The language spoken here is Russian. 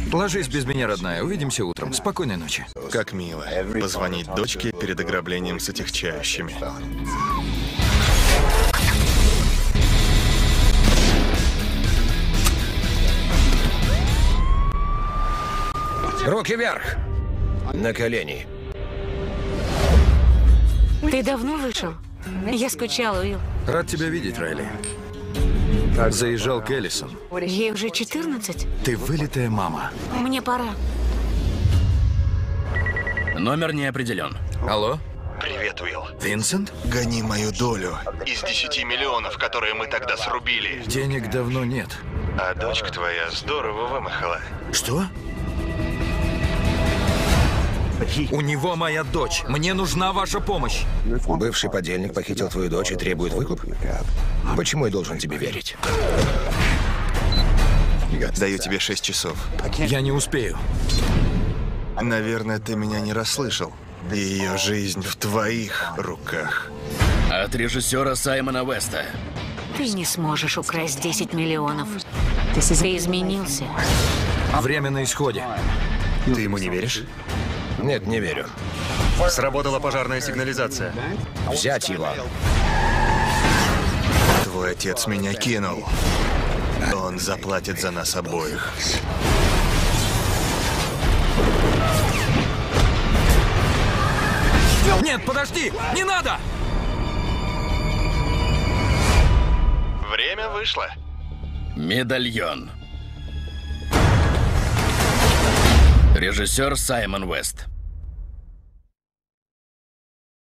Ложись без меня, родная. Увидимся утром. Спокойной ночи. Как мило. Позвонить дочке перед ограблением с отягчающими. Руки вверх! На колени. Ты давно вышел? Я скучала, Уилл. Рад тебя видеть, Райли. Заезжал к Эллисон. Ей уже 14. Ты вылитая мама. Мне пора. Номер не определен. Алло? Привет, Уилл. Винсент? Гони мою долю из 10 миллионов, которые мы тогда срубили. Денег давно нет. А дочка твоя здорово вымахала. Что? У него моя дочь. Мне нужна ваша помощь. Бывший подельник похитил твою дочь и требует выкуп? Почему я должен тебе верить? Даю тебе 6 часов. Я не успею. Наверное, ты меня не расслышал. Ее жизнь в твоих руках. От режиссера Саймона Уэста. Ты не сможешь украсть 10 миллионов. Ты изменился. Время на исходе. Ты ему не веришь? Нет, не верю. Сработала пожарная сигнализация. Взять его. Твой отец меня кинул. Он заплатит за нас обоих. Нет, подожди! Не надо! Время вышло. Медальон. Режиссер Саймон Уэст.